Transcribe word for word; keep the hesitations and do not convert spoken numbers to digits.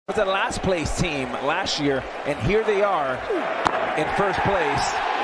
Was a last place team last year, and here they are in first place.